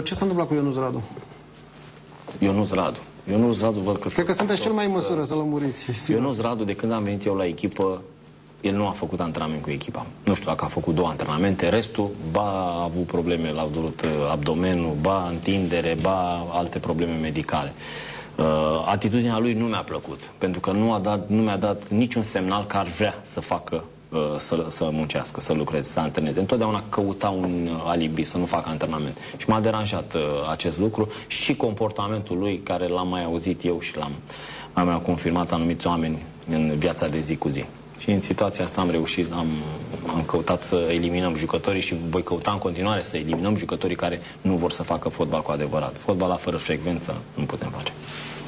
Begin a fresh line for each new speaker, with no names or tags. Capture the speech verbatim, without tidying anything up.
Ce s-a întâmplat cu Ionuț Radu?
Ionuț Radu. Ionuț Radu văd că...
Cred că sunteți cel mai în măsură să lămuriți.
Ionuț Radu, de când am venit eu la echipă, el nu a făcut antrenament cu echipa. Nu știu dacă a făcut două antrenamente, restul, ba a avut probleme, l-au durut abdomenul, ba întindere, ba alte probleme medicale. Uh, atitudinea lui nu mi-a plăcut, pentru că nu, a dat, nu mi-a dat niciun semnal că ar vrea să facă, uh, să, să muncească, să lucreze, să antreneze. Întotdeauna căuta un alibi să nu facă antrenament. Și m-a deranjat uh, acest lucru și comportamentul lui, care l-am mai auzit eu și l-am mai, mai confirmat anumiți oameni în viața de zi cu zi. Și în situația asta am reușit, am, am căutat să eliminăm jucătorii și voi căuta în continuare să eliminăm jucătorii care nu vor să facă fotbal cu adevărat. Fotbal la fără frecvență nu putem face.